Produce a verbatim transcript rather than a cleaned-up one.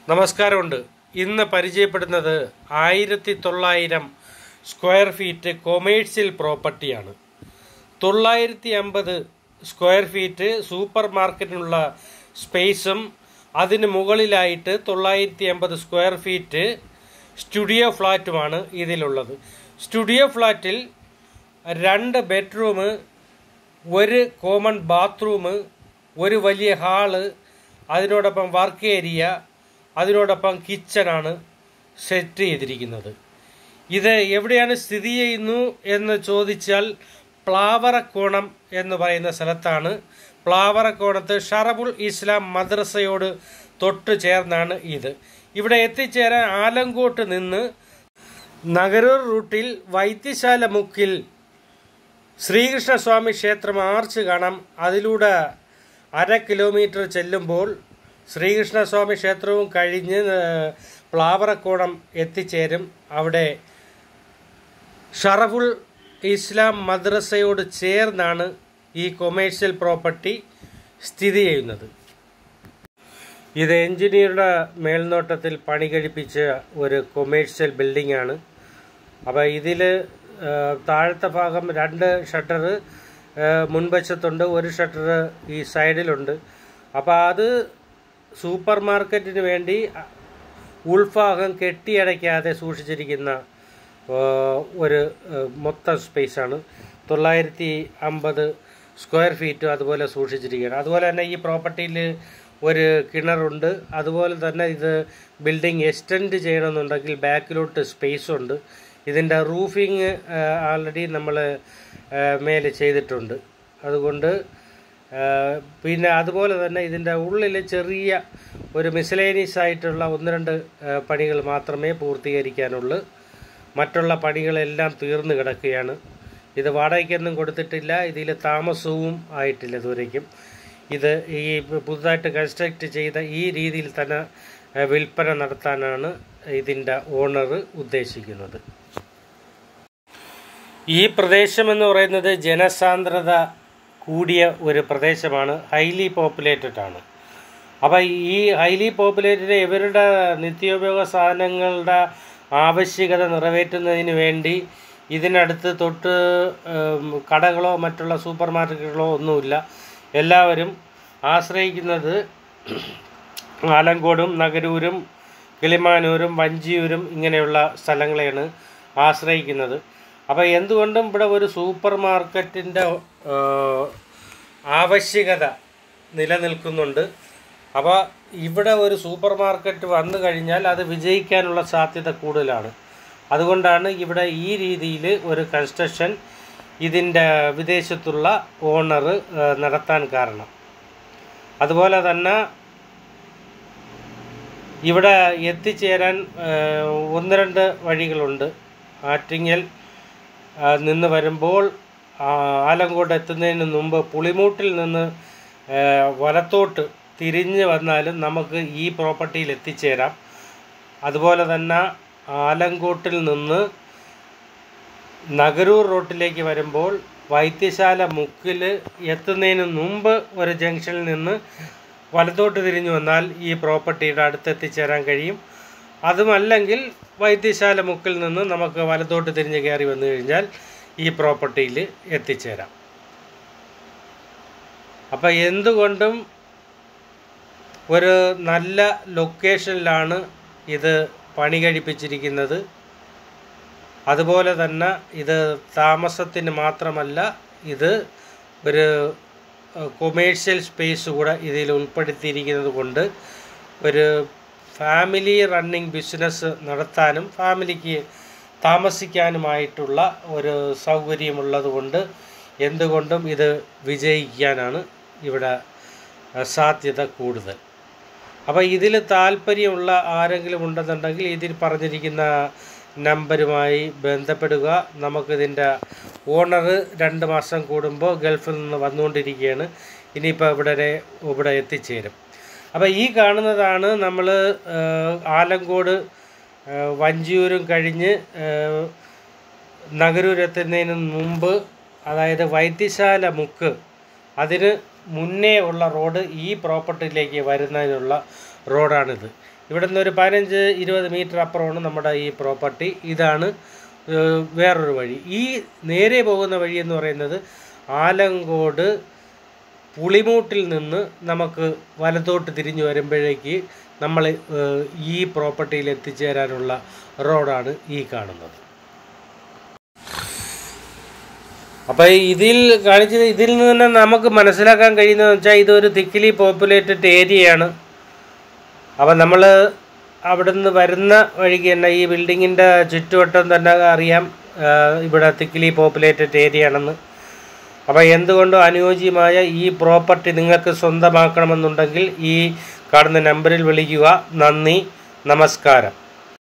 നമസ്കാരമുണ്ട്. ഇന്ന് പരിചയപ്പെടുന്നത് ആയിരത്തി തൊള്ളായിരം സ്ക്വയർ ഫീറ്റ് കൊമേഴ്സ്യൽ പ്രോപ്പർട്ടിയാണ്. തൊള്ളായിരത്തി അമ്പത് സ്ക്വയർ ഫീറ്റ് സൂപ്പർ മാർക്കറ്റിനുള്ള സ്പേസും അതിന് മുകളിലായിട്ട് തൊള്ളായിരത്തി അമ്പത് സ്ക്വയർ ഫീറ്റ് സ്റ്റുഡിയോ ഫ്ലാറ്റുമാണ് ഇതിലുള്ളത്. സ്റ്റുഡിയോ ഫ്ലാറ്റിൽ രണ്ട് ബെഡ്റൂം, ഒരു കോമൺ ബാത്റൂം, ഒരു വലിയ ഹാള്, അതിനോടൊപ്പം വർക്ക് ഏരിയ, അതിനോടൊപ്പം കിച്ചണാണ് സെറ്റ് ചെയ്തിരിക്കുന്നത്. ഇത് എവിടെയാണ് സ്ഥിതി ചെയ്യുന്നു എന്ന് ചോദിച്ചാൽ പ്ലാവറക്കോണം എന്ന് പറയുന്ന സ്ഥലത്താണ്. പ്ലാവറക്കോണത്ത് ഷറഫുൽ ഇസ്ലാം മദ്രസയോട് തൊട്ട് ചേർന്നാണ് ഇത്. ഇവിടെ എത്തിച്ചേരാൻ ആലങ്കോട്ട് നിന്ന് നഗരൂർ റൂട്ടിൽ വൈദ്യശാല മുക്കിൽ ശ്രീകൃഷ്ണസ്വാമി ക്ഷേത്രം ആർച്ച് കാണാം. അതിലൂടെ അര കിലോമീറ്റർ ചെല്ലുമ്പോൾ ശ്രീകൃഷ്ണസ്വാമി ക്ഷേത്രവും കഴിഞ്ഞ് പ്ലാവറക്കോണം എത്തിച്ചേരും. അവിടെ ഷറഫുൽ ഇസ്ലാം മദ്രസയോട് ചേർന്നാണ് ഈ കൊമേഴ്സ്യൽ പ്രോപ്പർട്ടി സ്ഥിതി ചെയ്യുന്നത്. ഇത് എഞ്ചിനീയറുടെ മേൽനോട്ടത്തിൽ പണി കഴിപ്പിച്ച ഒരു കൊമേഴ്സ്യൽ ബിൽഡിംഗ് ആണ്. അപ്പോൾ ഇതിൽ താഴത്തെ ഭാഗം രണ്ട് ഷട്ടർ മുൻവശത്തുണ്ട്, ഒരു ഷട്ടർ ഈ സൈഡിലുണ്ട്. അപ്പോൾ അത് സൂപ്പർ മാർക്കറ്റിന് വേണ്ടി ഉൾഭാഗം കെട്ടിയടയ്ക്കാതെ സൂക്ഷിച്ചിരിക്കുന്ന ഒരു മൊത്തം സ്പേസാണ്. തൊള്ളായിരത്തി അമ്പത് സ്ക്വയർ ഫീറ്റ് അതുപോലെ സൂക്ഷിച്ചിരിക്കുകയാണ്. അതുപോലെ തന്നെ ഈ പ്രോപ്പർട്ടിയിൽ ഒരു കിണറുണ്ട്. അതുപോലെ തന്നെ ഇത് ബിൽഡിംഗ് എക്സ്റ്റെൻഡ് ചെയ്യണമെന്നുണ്ടെങ്കിൽ ബാക്കിലോട്ട് സ്പേസ് ഉണ്ട്. ഇതിൻ്റെ റൂഫിങ് ആൾറെഡി നമ്മൾ മേലെ ചെയ്തിട്ടുണ്ട്. അതുകൊണ്ട് പിന്നെ അതുപോലെ തന്നെ ഇതിൻ്റെ ഉള്ളിൽ ചെറിയ ഒരു മിസലേനിയസ് ആയിട്ടുള്ള ഒന്ന് രണ്ട് പണികൾ മാത്രമേ പൂർത്തീകരിക്കാനുള്ളൂ. മറ്റുള്ള പണികളെല്ലാം തീർന്നു കിടക്കുകയാണ്. ഇത് വാടകയ്ക്കൊന്നും കൊടുത്തിട്ടില്ല, ഇതിൽ താമസവും ആയിട്ടില്ല ഇതുവരേക്കും. ഇത് ഈ പുതുതായിട്ട് കൺസ്ട്രക്റ്റ് ചെയ്ത ഈ രീതിയിൽ തന്നെ വിൽപ്പന നടത്താനാണ് ഇതിൻ്റെ ഓണർ ഉദ്ദേശിക്കുന്നത്. ഈ പ്രദേശമെന്ന് പറയുന്നത് ജനസാന്ദ്രത കൂടിയ ഒരു പ്രദേശമാണ്, ഹൈലി പോപ്പുലേറ്റഡ് ആണ്. അപ്പോൾ ഈ ഹൈലി പോപ്പുലേറ്റഡ് ഇവരുടെ നിത്യോപയോഗ സാധനങ്ങളുടെ ആവശ്യകത നിറവേറ്റുന്നതിന് വേണ്ടി ഇതിനടുത്ത് തൊട്ട് കടകളോ മറ്റുള്ള സൂപ്പർ മാർക്കറ്റുകളോ ഒന്നുമില്ല. എല്ലാവരും ആശ്രയിക്കുന്നത് ആലങ്കോടും നഗരൂരും കിളിമാനൂരും വഞ്ചിയൂരും ഇങ്ങനെയുള്ള സ്ഥലങ്ങളെയാണ് ആശ്രയിക്കുന്നത്. അപ്പോൾ എന്തുകൊണ്ടും ഇവിടെ ഒരു സൂപ്പർ മാർക്കറ്റിൻ്റെ ആവശ്യകത നിലനിൽക്കുന്നുണ്ട്. അപ്പോൾ ഇവിടെ ഒരു സൂപ്പർ മാർക്കറ്റ് വന്നു കഴിഞ്ഞാൽ അത് വിജയിക്കാനുള്ള സാധ്യത കൂടുതലാണ്. അതുകൊണ്ടാണ് ഇവിടെ ഈ രീതിയിൽ ഒരു കൺസ്ട്രക്ഷൻ ഇതിൻ്റെ വിദേശത്തുള്ള ഓണർ നടത്താൻ കാരണം. അതുപോലെ തന്നെ ഇവിടെ എത്തിച്ചേരാൻ ഒന്ന് രണ്ട് വഴികളുണ്ട്. ആറ്റിങ്ങൽ നിന്ന് വരുമ്പോൾ ആലങ്കോട് എത്തുന്നതിന് മുമ്പ് പുളിമൂട്ടിൽ നിന്ന് വലത്തോട്ട് തിരിഞ്ഞ് വന്നാലും നമുക്ക് ഈ പ്രോപ്പർട്ടിയിൽ എത്തിച്ചേരാം. അതുപോലെ തന്നെ ആലങ്കോട്ടിൽ നിന്ന് നഗരൂർ റോട്ടിലേക്ക് വരുമ്പോൾ വൈദ്യശാല മുക്കിൽ എത്തുന്നതിന് മുമ്പ് ഒരു ജംഗ്ഷനിൽ നിന്ന് വലത്തോട്ട് തിരിഞ്ഞു വന്നാൽ ഈ പ്രോപ്പർട്ടിയുടെ അടുത്തെത്തിച്ചേരാൻ കഴിയും. അതുമല്ലെങ്കിൽ വൈദ്യശാല മുക്കിൽ നിന്ന് നമുക്ക് വലത്തോട്ട് തിരിഞ്ഞ് കയറി വന്നു കഴിഞ്ഞാൽ ഈ പ്രോപ്പർട്ടിയിൽ എത്തിച്ചേരാം. അപ്പോൾ എന്തുകൊണ്ടും ഒരു നല്ല ലൊക്കേഷനിലാണ് ഇത് പണി കഴിപ്പിച്ചിരിക്കുന്നത്. അതുപോലെ തന്നെ ഇത് താമസത്തിന് മാത്രമല്ല, ഇത് ഒരു കൊമേഴ്സ്യൽ സ്പേസ് കൂടെ ഇതിൽ ഉൾപ്പെടുത്തിയിരിക്കുന്നത് കൊണ്ട് ഒരു ഫാമിലി റണ്ണിങ് ബിസിനസ് നടത്താനും ഫാമിലിക്ക് താമസിക്കാനുമായിട്ടുള്ള ഒരു സൗകര്യമുള്ളത് കൊണ്ട് എന്തുകൊണ്ടും ഇത് വിജയിക്കാനാണ് ഇവിടെ സാധ്യത കൂടുതൽ. അപ്പോൾ ഇതിൽ താല്പര്യമുള്ള ആരെങ്കിലും ഉണ്ടെന്നുണ്ടെങ്കിൽ ഇതിൽ പറഞ്ഞിരിക്കുന്ന നമ്പരുമായി ബന്ധപ്പെടുക. നമുക്കിതിൻ്റെ ഓണർ രണ്ട് മാസം കൂടുമ്പോൾ ഗൾഫിൽ നിന്ന് വന്നുകൊണ്ടിരിക്കുകയാണ്. ഇനിയിപ്പോൾ ഇവിടെ ഇവിടെ എത്തിച്ചേരും. അപ്പോൾ ഈ കാണുന്നതാണ് നമ്മൾ ആലങ്കോട് വഞ്ചിയൂരും കഴിഞ്ഞ് നഗരൂരെത്തുന്നതിന് മുമ്പ്, അതായത് വൈദ്യശാല മുക്ക്, അതിന് മുന്നേ ഉള്ള റോഡ് ഈ പ്രോപ്പർട്ടിയിലേക്ക് വരുന്നതിനുള്ള റോഡാണിത്. ഇവിടെ നിന്ന് ഒരു പതിനഞ്ച് ഇരുപത് മീറ്റർ അപ്പുറമാണ് നമ്മുടെ ഈ പ്രോപ്പർട്ടി. ഇതാണ് വേറൊരു വഴി. ഈ നേരെ പോകുന്ന വഴി എന്ന് പറയുന്നത് ആലങ്കോട് പുളിമൂട്ടിൽ നിന്ന് നമുക്ക് വലത്തോട്ട് തിരിഞ്ഞു വരുമ്പോഴേക്ക് നമ്മൾ ഈ പ്രോപ്പർട്ടിയിൽ എത്തിച്ചേരാനുള്ള റോഡാണ് ഈ കാണുന്നത്. അപ്പോൾ ഇതിൽ കാണിച്ചത് ഇതിൽ നിന്ന് തന്നെ നമുക്ക് മനസ്സിലാക്കാൻ കഴിയുന്നതെന്ന് വെച്ചാൽ ഇതൊരു തിക്കിലി പോപ്പുലേറ്റഡ് ഏരിയയാണ്. അപ്പം നമ്മൾ അവിടെ നിന്ന് വരുന്ന വഴിക്ക് തന്നെ ഈ ബിൽഡിങ്ങിൻ്റെ ചുറ്റുവട്ടം തന്നെ അറിയാം ഇവിടെ തിക്കിലി പോപ്പുലേറ്റഡ് ഏരിയ ആണെന്ന്. അപ്പോൾ എന്തുകൊണ്ടും അനുയോജ്യമായ ഈ പ്രോപ്പർട്ടി നിങ്ങൾക്ക് സ്വന്തമാക്കണമെന്നുണ്ടെങ്കിൽ ഈ കാണുന്ന നമ്പറിൽ വിളിക്കുക. നന്ദി, നമസ്കാരം.